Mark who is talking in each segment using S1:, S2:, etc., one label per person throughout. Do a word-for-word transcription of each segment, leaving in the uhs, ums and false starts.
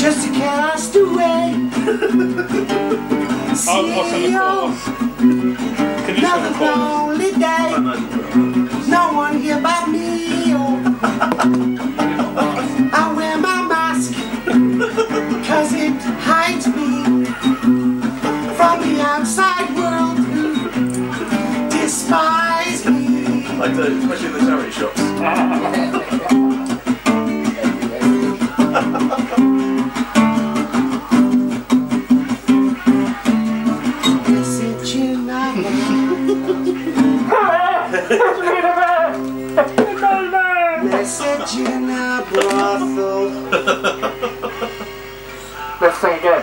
S1: just a castaway.
S2: I'll watch on the chorus. Can you sing the chorus?
S1: Lonely day. No one here but me. Oh. I wear my mask, cause it hides me from the outside world who despise me.
S3: I do, especially in the charity shops.
S1: Message in a Message in a brothel.
S2: Let's sing again.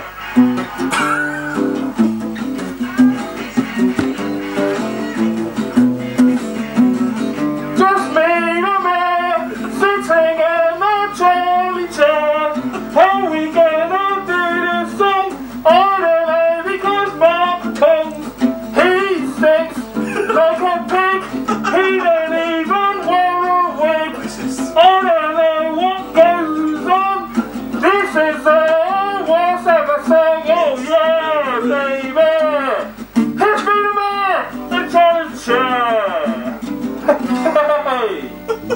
S2: Just me and me, sitting in a jolly chair. How we gonna do this thing? I don't know, because Mark thinks he stinks like a pig. He don't even wear a wig. I don't know what goes on. This is the worst ever thing. Oh yeah, baby. Hit me the man, the jolly chair. Hey.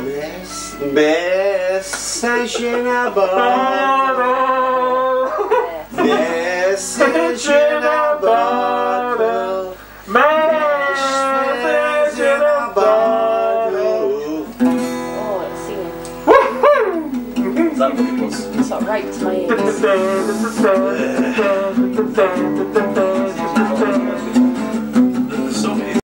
S1: Message in a bottle. Message in a bottle. Message in a bottle.
S4: Oh, it's singing.
S3: Is that what it was?
S4: It's not right to my ears.
S2: Woohoo!